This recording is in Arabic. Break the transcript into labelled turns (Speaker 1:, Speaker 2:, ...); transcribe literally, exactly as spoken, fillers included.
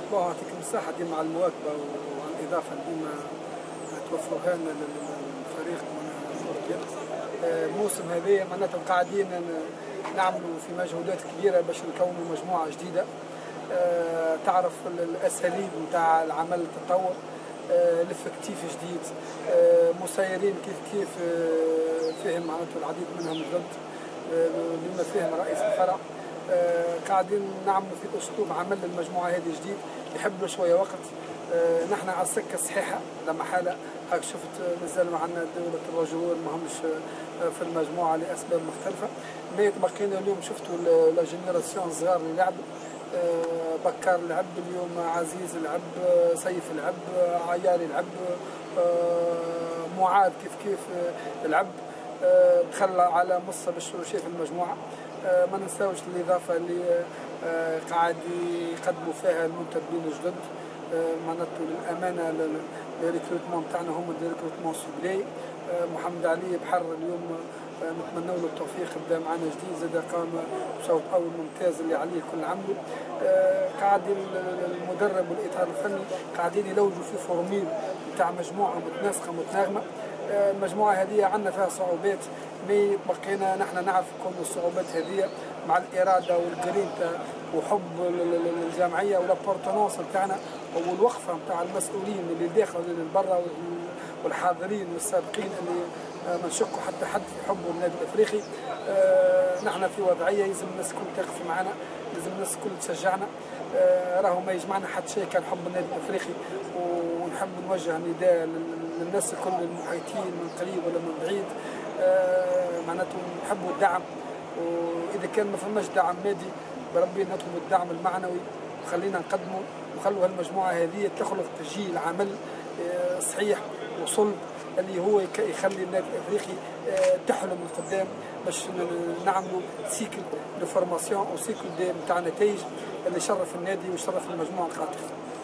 Speaker 1: الله يعطيك الصحة ديما على المواكبة وعلى الإضافة ديما توفروها لنا للفريق من موسم هذايا معناتها قاعدين نعملوا في مجهودات كبيرة باش نكونوا مجموعة جديدة تعرف الأساليب نتاع العمل التطور، الافكتيف جديد، مسيرين كيف كيف فهم معناتها العديد منهم جد بما فيهم رئيس الفرع. قاعدين نعملوا في اسلوب عمل المجموعه هذه جديد يحب شويه وقت. نحن على السكه الصحيحه لما حاله هاك شفت مازال معنا دوله الرجل ما همش في المجموعه لاسباب مختلفه. ما بقينا اليوم شفتوا لا جينيراسيون الصغار اللي لعبوا، بكار لعب اليوم، عزيز لعب، سيف لعب، عياري لعب، معاذ كيف كيف لعب، دخل على مصة بالشروشيه في المجموعه. ما ننساوش الاضافه اللي قاعد يقدموا فيها المنتدبين الجدد، معناته للامانه الريكروتمون تاعنا هما دي ريكروتمون سوبلي. محمد علي بحر اليوم نتمنى له التوفيق، بدا معنا جديد زاد قام بشوط اول ممتاز اللي عليه كل عمله. قاعدين المدرب والاطار الفني قاعدين يلوجوا في فورميل نتاع مجموعه متناسقه متناغمه. المجموعه هذه عندنا فيها صعوبات، مي بقينا نحن نعرف كل الصعوبات هذه مع الاراده والجرينتا وحب الجمعيه والابورتونونس نتاعنا والوقفه نتاع المسؤولين اللي داخل واللي برا والحاضرين والسابقين اللي ما نشكوا حتى حد في حبه النادي الافريقي. آه نحن في وضعيه لازم الناس الكل تقف معنا، لازم الناس الكل تشجعنا. آه راهو ما يجمعنا حتى شيء كان حب النادي الافريقي، ونحب نوجه نداء للناس الكل المحيطين من قريب ولا من بعيد. آه معناته نحبوا الدعم، واذا كان ما فماش دعم مادي بربي نطلب الدعم المعنوي وخلينا نقدمه وخلوا هالمجموعه هذه تخلق جيل عمل آه صحيح وصلب اللي هو يخلي النادي الافريقي تحلم من قدام باش نعملوا سيكل دو فورماسيون او سيكل دي نتاع نتائج اللي يشرف النادي ويشرف المجموعه القادمه.